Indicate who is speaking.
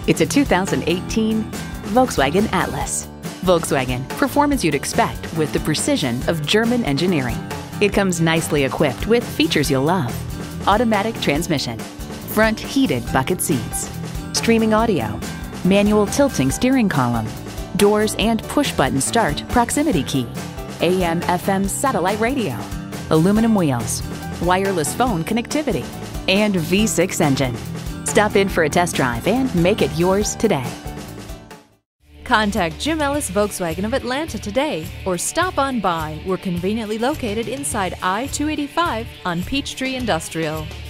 Speaker 1: It's a 2018 Volkswagen Atlas. Volkswagen, performance you'd expect with the precision of German engineering. It comes nicely equipped with features you'll love. Automatic transmission, front heated bucket seats, streaming audio, manual tilting steering column, doors and push-button start proximity key, AM/FM satellite radio, aluminum wheels, wireless phone connectivity, and V6 engine. Stop in for a test drive and make it yours today.
Speaker 2: Contact IJim Ellis Volkswagen of Atlanta today or stop on by. We're conveniently located inside I-285 on Peachtree Industrial.